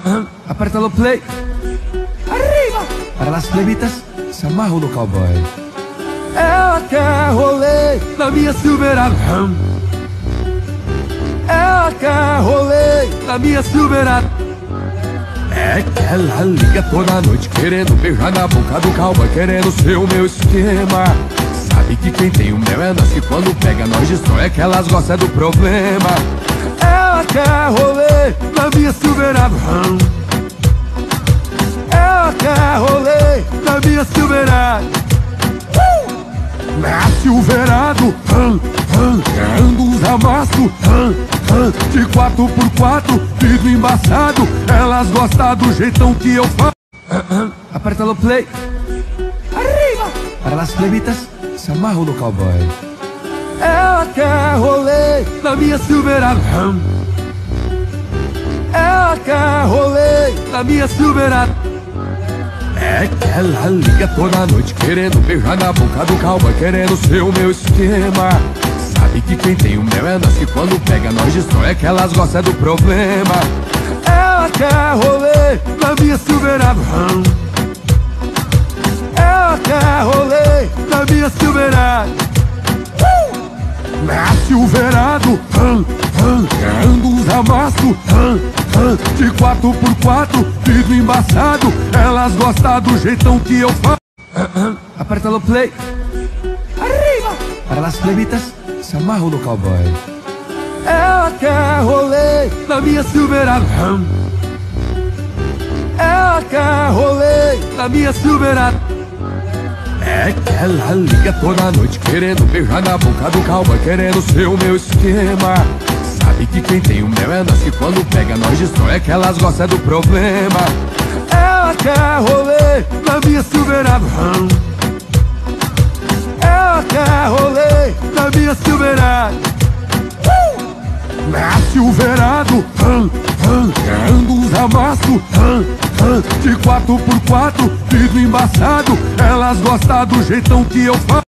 Aperta o play. Arriba! Para las plebitas, se amarram no cowboy. Ela quer rolê na minha Silverado. Ela quer rolê na minha Silverado. É que ela liga toda noite querendo beijar na boca do cowboy, querendo ser o meu esquema. Sabe que quem tem o mel é nós, que quando pega nós destrói, é que elas gostam do problema. Ela quer rolê na minha Silverado. Ela quer rolê na minha Silverado. Na Silverado, ando uns amassos, de 4x4, vidro embaçado. Elas gostam do jeitão que eu faço. Aperta o play. Arriba! Para las plebitas, se amarram no cowboy. Ela quer rolê na minha Silverado. Ela quer rolê na minha Silverado. É que ela liga toda noite querendo beijar na boca do cowboy, querendo ser o meu esquema. Sabe que quem tem o mel é nós, que quando pega nós destrói, é que elas gostam do problema. Ela quer rolê na minha Silverado. Ela quer rolê na minha Silverado. Na Silverado, ando uns amassos, de 4x4, vidro embaçado. Elas gostam do jeitão que eu faço. Aperta o play. Arriba! Para las plebitas, se amarram no cowboy. Ela quer rolê na minha Silverado. Ela quer rolê na minha Silverado. É que ela liga toda noite querendo beijar na boca do cowboy, querendo ser o meu esquema. Sabe que quem tem o mel é nós, que quando pega nós destrói, é que elas gostam do problema. Ela quer rolê na minha Silverado. Ela quer rolê na minha Silverado. Na Silverado, ando uns amassos, de 4x4, vidro embaçado. Elas gostam do jeitão que eu faço.